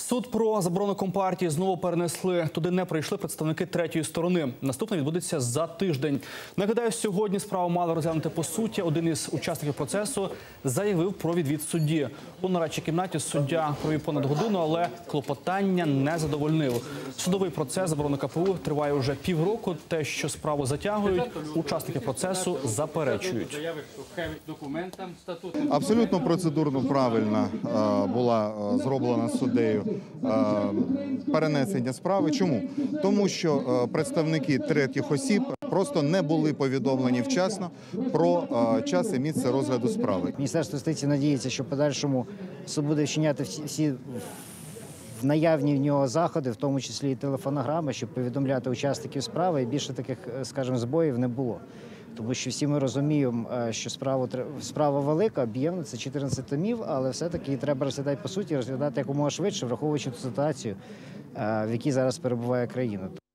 Суд про заборону Компартії знову перенесли. Туди не прийшли представники третьої сторони. Наступне відбудеться за тиждень. Нагадаю, сьогодні справу мали розглянути по суті. Один із учасників процесу заявив про відвід судді. У нарадчій кімнаті суддя провів понад годину, але клопотання не задовольнив. Судовий процес заборони КПУ триває вже півроку. Те, що справу затягують, учасники процесу заперечують. Абсолютно процедурно правильно була зроблена суддею перенесення справи. Чому? Тому що представники третіх осіб просто не були повідомлені вчасно про час і місце розгляду справи. Міністерство юстиції надіється, що в подальшому суд буде вчиняти всі наявні в нього заходи, в тому числі і телефонограми, щоб повідомляти учасників справи, і більше таких, скажімо, збоїв не було. Тому що всі ми розуміємо, що справа велика, об'ємна, це 14 томів, але все-таки її треба розглядати по суті, розглядати якомога швидше, враховуючи ту ситуацію, в якій зараз перебуває країна.